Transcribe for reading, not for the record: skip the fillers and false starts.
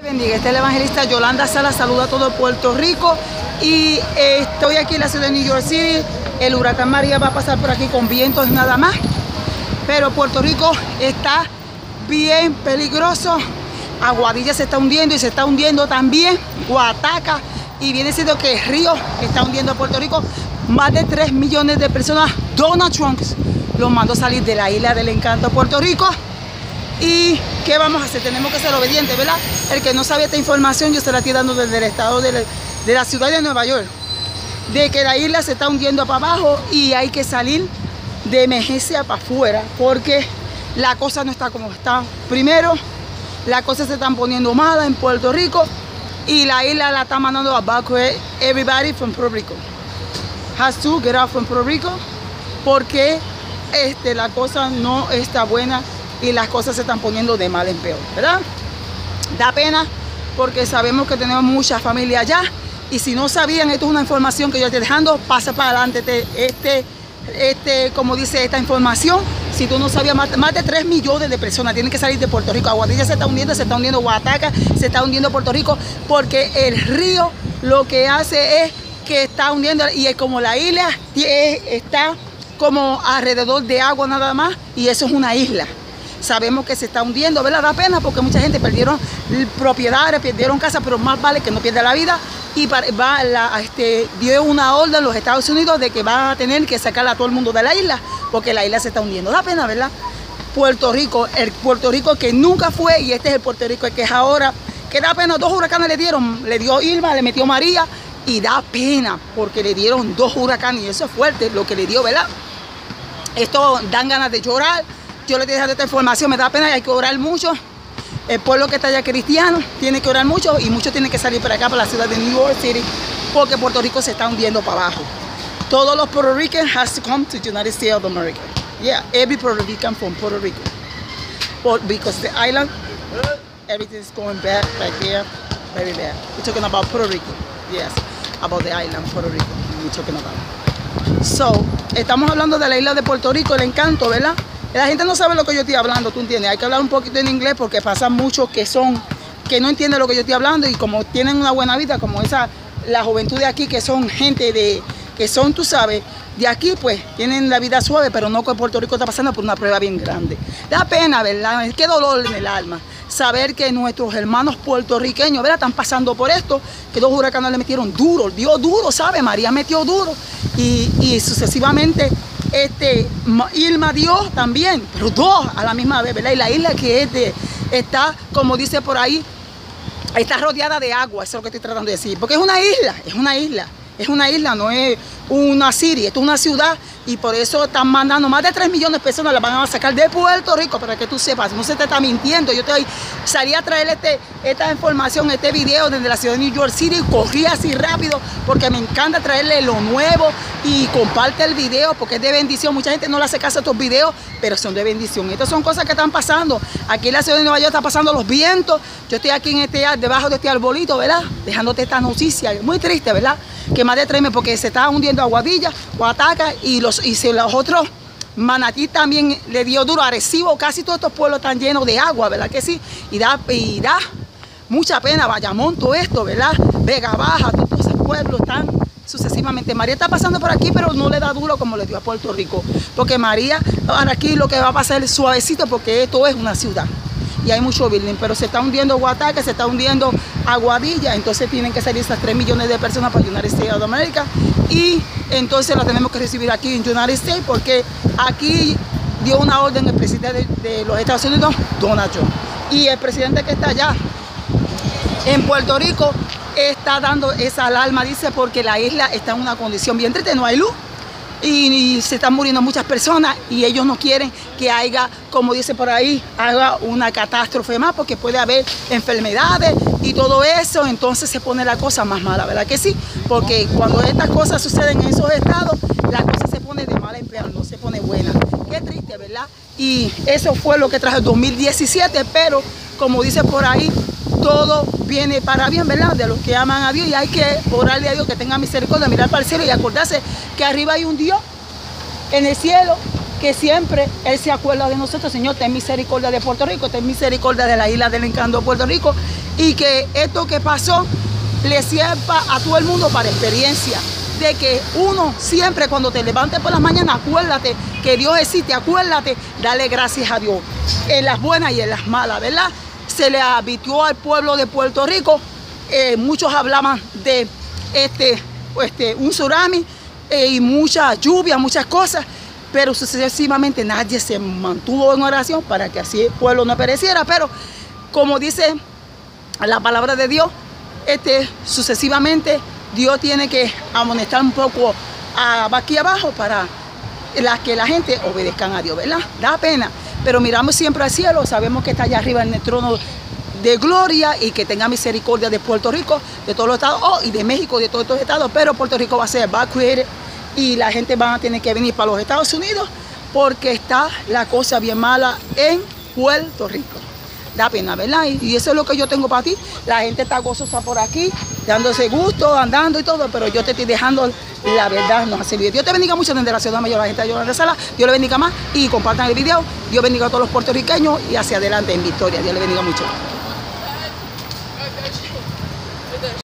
Bendiga, este es el evangelista Yolanda Sala, saluda a todo Puerto Rico y estoy aquí en la ciudad de New York City. El huracán María va a pasar por aquí con vientos nada más, pero Puerto Rico está bien peligroso. Aguadilla se está hundiendo y se está hundiendo también Guataca, y viene siendo que el río está hundiendo a Puerto Rico. Más de 3 millones de personas Donald Trump los mandó salir de la isla del encanto Puerto Rico. ¿Y qué vamos a hacer? Tenemos que ser obedientes, ¿verdad? El que no sabe esta información, yo se la estoy dando desde el estado de la ciudad de Nueva York, de que la isla se está hundiendo para abajo y hay que salir de emergencia para afuera, porque la cosa no está como está. Primero, las cosas se están poniendo malas en Puerto Rico y la isla la está mandando a evacuate everybody from Puerto Rico. Has to get out from Puerto Rico, porque la cosa no está buena y las cosas se están poniendo de mal en peor, ¿verdad? Da pena porque sabemos que tenemos mucha familia allá, y si no sabían, esto es una información que yo estoy dejando, pasa para adelante como dice esta información. Si tú no sabías, más de 3 millones de personas tienen que salir de Puerto Rico. Aguadilla se está hundiendo Guataca, se está hundiendo Puerto Rico, porque el río lo que hace es que está hundiendo, y es como la isla está como alrededor de agua nada más, y eso es una isla. Sabemos que se está hundiendo, ¿verdad? Da pena porque mucha gente perdieron propiedades, perdieron casas, pero más vale que no pierda la vida. Y dio una orden a los Estados Unidos de que van a tener que sacar a todo el mundo de la isla, porque la isla se está hundiendo. Da pena, ¿verdad? Puerto Rico, el Puerto Rico que nunca fue, y este es el Puerto Rico que es ahora, que da pena. 2 huracanes le dieron, le dio Irma, le metió María, y da pena porque le dieron 2 huracanes, y eso es fuerte lo que le dio, ¿verdad? Esto dan ganas de llorar. Yo les he dejado esta información, me da pena, y hay que orar mucho. El pueblo que está allá cristiano tiene que orar mucho, y muchos tienen que salir para acá, para la ciudad de New York City, porque Puerto Rico se está hundiendo para abajo. Todos los Puerto Ricans has to come to the United States of America. Yeah, every Puerto Rican from Puerto Rico. Because the island, everything is going bad right there, very bad. We're talking about Puerto Rico. Yes, about the island, Puerto Rico, we're talking about. So, estamos hablando de la isla de Puerto Rico, el encanto, ¿verdad? La gente no sabe lo que yo estoy hablando, ¿tú entiendes? Hay que hablar un poquito en inglés, porque pasa mucho que no entienden lo que yo estoy hablando, y como tienen una buena vida, como la juventud de aquí, que son gente que son, tú sabes, de aquí, pues tienen la vida suave, pero no, que Puerto Rico está pasando por una prueba bien grande. Da pena, ¿verdad? Qué dolor en el alma saber que nuestros hermanos puertorriqueños, ¿verdad?, están pasando por esto, que 2 huracanes le metieron duro, dio duro, ¿sabe? María metió duro, y sucesivamente Irma dio también, pero 2 a la misma vez, ¿verdad? Y la isla que está, como dice por ahí, está rodeada de agua. Eso es lo que estoy tratando de decir, porque es una isla, no es una city, esto es una ciudad, y por eso están mandando más de 3 millones de personas, las van a sacar de Puerto Rico, para que tú sepas, no se te está mintiendo. Yo salí a traer esta información, este video desde la ciudad de New York City, corrí así rápido, porque me encanta traerle lo nuevo, y comparte el video, porque es de bendición. Mucha gente no le hace caso a estos videos, pero son de bendición. Estas son cosas que están pasando. Aquí en la ciudad de Nueva York está pasando los vientos. Yo estoy aquí debajo de este arbolito, ¿verdad? Dejándote esta noticia, muy triste, ¿verdad? Que más de 3 meses, porque se está hundiendo Aguadilla, Guataca, y los otros, Manatí también le dio duro, Arecibo, casi todos estos pueblos están llenos de agua, ¿verdad que sí? Y da mucha pena. Bayamón, todo esto, ¿verdad? Vega Baja, todos esos pueblos están sucesivamente. María está pasando por aquí, pero no le da duro como le dio a Puerto Rico, porque María, ahora aquí lo que va a pasar es suavecito, porque esto es una ciudad y hay mucho building, pero se está hundiendo Guataca, se está hundiendo Aguadilla, entonces tienen que salir esas 3 millones de personas para United States of America, y entonces la tenemos que recibir aquí en United States, porque aquí dio una orden el presidente de los Estados Unidos, Donald Trump, y el presidente que está allá en Puerto Rico está dando esa alarma, dice, porque la isla está en una condición bien triste, no hay luz, y se están muriendo muchas personas, y ellos no quieren que haya, como dice por ahí, haga una catástrofe más, porque puede haber enfermedades y todo eso. Entonces se pone la cosa más mala, ¿verdad que sí? Porque cuando estas cosas suceden en esos estados, la cosa se pone de mala en peor, no se pone buena. Qué triste, ¿verdad? Y eso fue lo que trajo el 2017, pero como dice por ahí, todo viene para bien, ¿verdad? De los que aman a Dios, y hay que orarle a Dios que tenga misericordia, mirar para el cielo y acordarse que arriba hay un Dios en el cielo, que siempre Él se acuerda de nosotros. Señor, ten misericordia de Puerto Rico, ten misericordia de la isla del encanto de Puerto Rico, y que esto que pasó le sirva a todo el mundo para experiencia. De que uno siempre cuando te levantes por las mañanas, acuérdate que Dios existe, acuérdate, dale gracias a Dios, en las buenas y en las malas, ¿verdad? Se le advirtió al pueblo de Puerto Rico, muchos hablaban de un tsunami y mucha lluvia, muchas cosas, pero sucesivamente nadie se mantuvo en oración para que así el pueblo no pereciera, pero como dice la palabra de Dios, sucesivamente Dios tiene que amonestar un poco aquí abajo para que la gente obedezcan a Dios, ¿verdad? Da pena, pero miramos siempre al cielo, sabemos que está allá arriba en el trono de gloria y que tenga misericordia de Puerto Rico, de todos los estados, y de México, de todos estos estados, pero Puerto Rico va a ser evacuated y la gente va a tener que venir para los Estados Unidos porque está la cosa bien mala en Puerto Rico. Da pena, ¿verdad? Y eso es lo que yo tengo para ti. La gente está gozosa por aquí, dándose gusto, andando y todo, pero yo te estoy dejando la verdad, nos ha servido. Dios te bendiga mucho desde la ciudad mayor, la gente de Yolanda Salas. Dios le bendiga más y compartan el video. Dios bendiga a todos los puertorriqueños y hacia adelante en victoria. Dios le bendiga mucho.